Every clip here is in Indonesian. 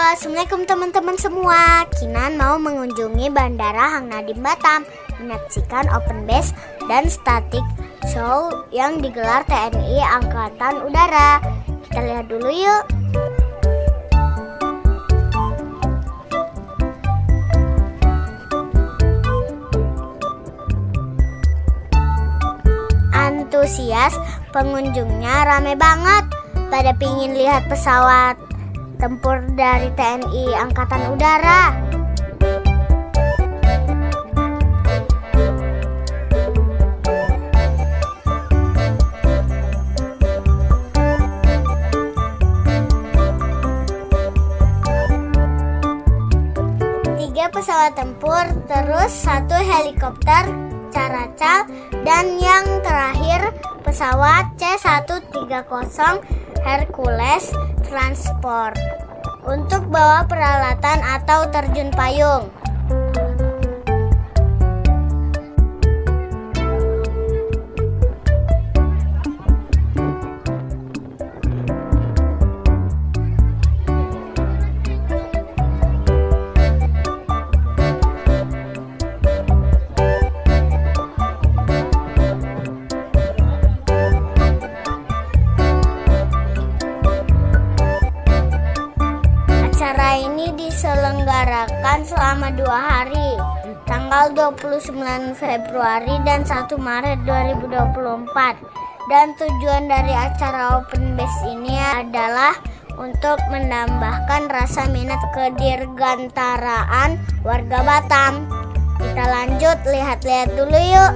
Assalamualaikum teman-teman semua. Kinan mau mengunjungi Bandara Hang Nadiem Batam, menyaksikan open base dan static show yang digelar TNI Angkatan Udara. Kita lihat dulu yuk. Antusias pengunjungnya rame banget, pada pingin lihat pesawat tempur dari TNI Angkatan Udara. Tiga pesawat tempur, terus satu helikopter Caracal, dan yang terakhir pesawat C-130 Hercules Transport untuk bawa peralatan atau terjun payung. Acara ini diselenggarakan selama 2 hari, tanggal 29 Februari dan 1 Maret 2024. Dan tujuan dari acara Open Base ini adalah untuk menambahkan rasa minat kedirgantaraan warga Batam. Kita lanjut lihat-lihat dulu yuk.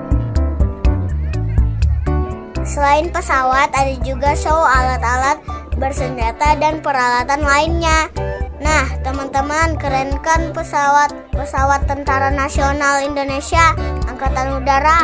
Selain pesawat, ada juga show alat-alat bersenjata, dan peralatan lainnya. Nah, teman-teman, keren kan pesawat Tentara Nasional Indonesia Angkatan Udara?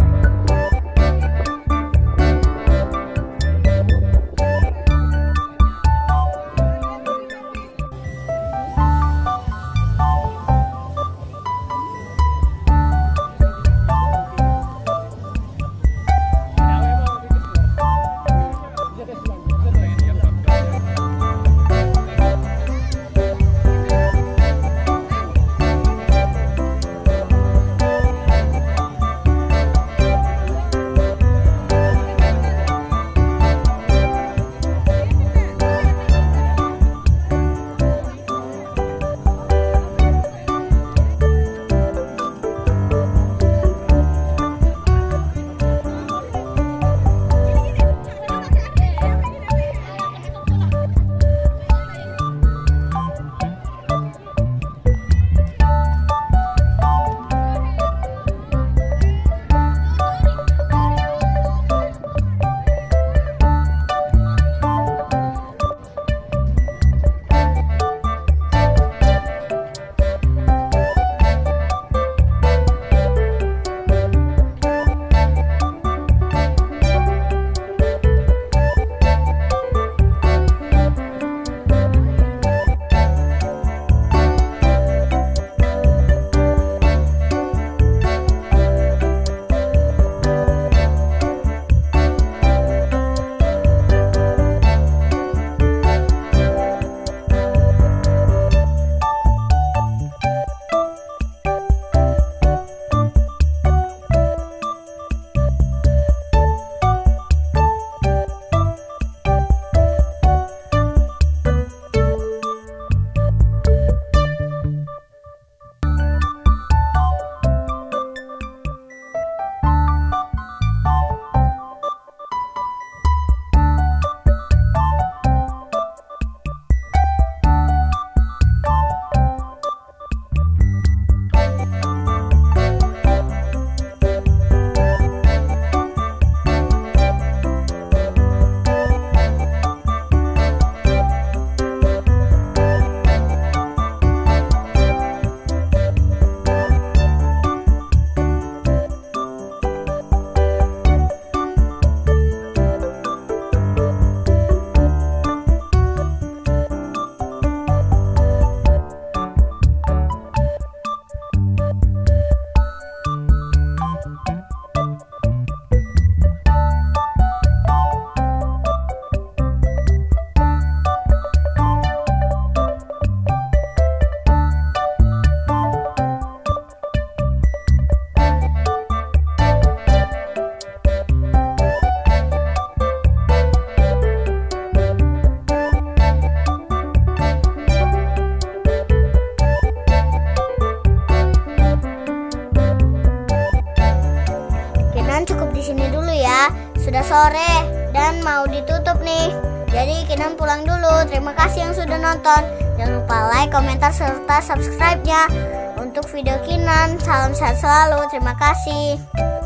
Cukup di sini dulu ya. Sudah sore dan mau ditutup nih. Jadi Kinan pulang dulu. Terima kasih yang sudah nonton. Jangan lupa like, komentar, serta subscribe-nya. Untuk video Kinan, salam sehat selalu. Terima kasih.